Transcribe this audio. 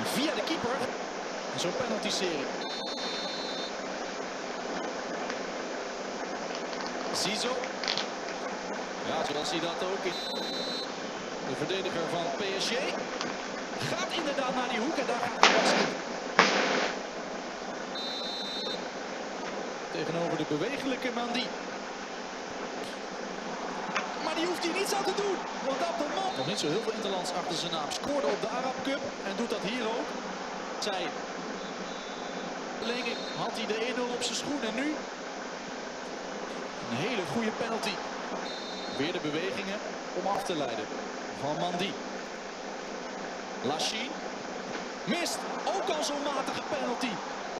via de keeper. En zo'n penalty-serie. Zizou. Ja, zoals hij dat ook is. De verdediger van PSG gaat inderdaad naar die hoek en daar gaat de basket. Tegenover de bewegelijke Mandi. Maar die hoeft hier niets aan te doen. Want Abdelman, nog niet zo heel veel interlands achter zijn naam, scoorde op de Arab Cup en doet dat hier ook. Zij verlenging had hij de 1-0 op zijn schoen en nu een hele goede penalty. Weer de bewegingen om af te leiden van Mandi. Lachine mist ook al zo'n matige penalty.